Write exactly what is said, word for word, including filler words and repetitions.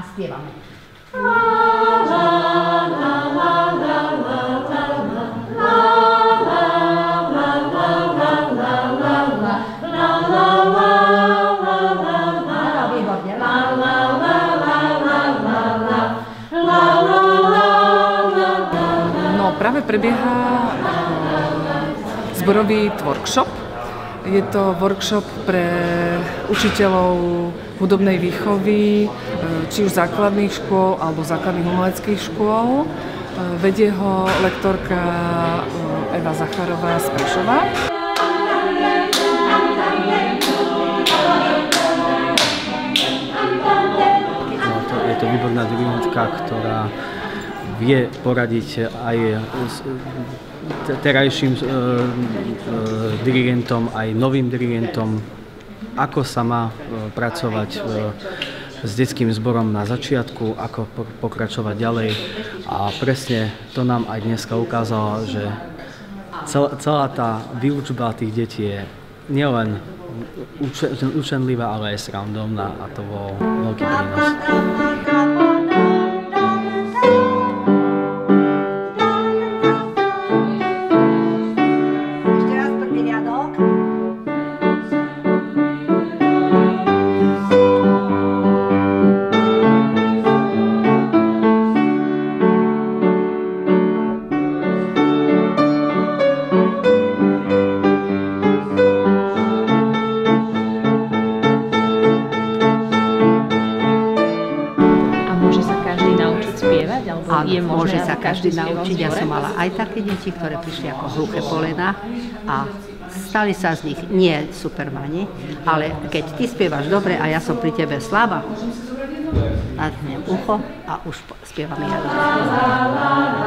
spievame. No, práve prebieha zborový workshop. Je to workshop pre učiteľov hudobnej výchovy, či už základných škôl alebo základných umeleckých škôl. Vedie ho lektorka Eva Zacharová z Prešova. No, to, je to výborná dirigentka, ktorá vie poradiť aj terajším e, e, dirigentom, aj novým dirigentom, ako sa má e, pracovať e, s detským zborom na začiatku, ako pokračovať ďalej. A presne to nám aj dneska ukázalo, že cel, celá tá výučba tých detí je nielen učenlivá, ale aj srandovná a to bol veľký prínos. Áno, môže sa každý naučiť. Ja som mala aj také deti, ktoré prišli ako hluché polená a stali sa z nich nie supermani, ale keď ty spievaš dobre a ja som pri tebe slabá, natnem ucho a už spievam ja.